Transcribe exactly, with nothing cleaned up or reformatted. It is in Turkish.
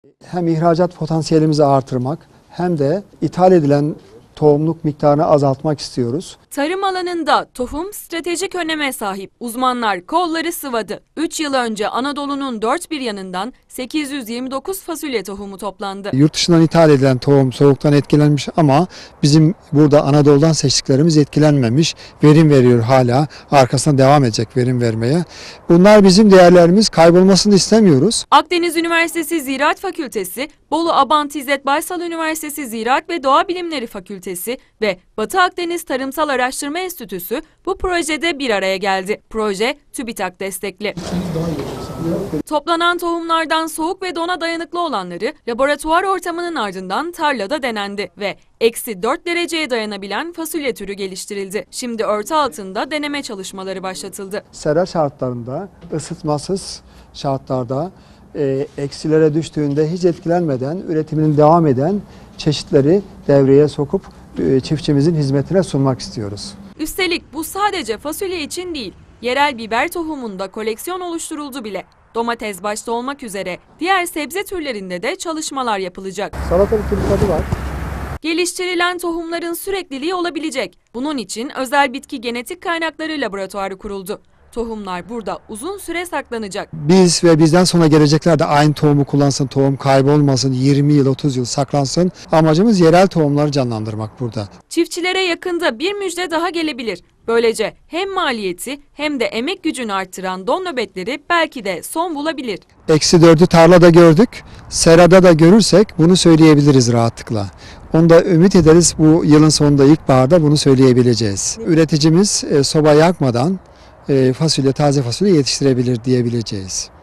Hem ihracat potansiyelimizi artırmak hem de ithal edilen tohumluk miktarını azaltmak istiyoruz. Tarım alanında tohum stratejik öneme sahip. Uzmanlar kolları sıvadı. üç yıl önce Anadolu'nun dört bir yanından sekiz yüz yirmi dokuz fasulye tohumu toplandı. Yurt dışından ithal edilen tohum soğuktan etkilenmiş ama bizim burada Anadolu'dan seçtiklerimiz etkilenmemiş. Verim veriyor hala. Arkasından devam edecek verim vermeye. Bunlar bizim değerlerimiz, kaybolmasını istemiyoruz. Akdeniz Üniversitesi Ziraat Fakültesi, Bolu Abant İzzet Baysal Üniversitesi Ziraat ve Doğa Bilimleri Fakültesi ve Batı Akdeniz Tarımsal Araştırma Enstitüsü bu projede bir araya geldi. Proje TÜBİTAK destekli. Toplanan tohumlardan soğuk ve dona dayanıklı olanları laboratuvar ortamının ardından tarlada denendi ve eksi dört dereceye dayanabilen fasulye türü geliştirildi. Şimdi örtü altında deneme çalışmaları başlatıldı. Sera şartlarında, ısıtmasız şartlarda e, eksilere düştüğünde hiç etkilenmeden üretiminin devam eden çeşitleri devreye sokup e, çiftçimizin hizmetine sunmak istiyoruz. Üstelik bu sadece fasulye için değil, yerel biber tohumunda koleksiyon oluşturuldu bile. Domates başta olmak üzere diğer sebze türlerinde de çalışmalar yapılacak. Salatalık gibi tadı var. Geliştirilen tohumların sürekliliği olabilecek. Bunun için özel bitki genetik kaynakları laboratuvarı kuruldu. Tohumlar burada uzun süre saklanacak. Biz ve bizden sonra gelecekler de aynı tohumu kullansın, tohum kaybolmasın, yirmi yıl, otuz yıl saklansın. Amacımız yerel tohumları canlandırmak burada. Çiftçilere yakında bir müjde daha gelebilir. Böylece hem maliyeti hem de emek gücünü arttıran don nöbetleri belki de son bulabilir. Eksi dördü tarlada gördük, serada da görürsek bunu söyleyebiliriz rahatlıkla. Onu da ümit ederiz, bu yılın sonunda ilkbaharda bunu söyleyebileceğiz. Üreticimiz soba yakmadan fasulye, taze fasulye yetiştirebilir diyebileceğiz.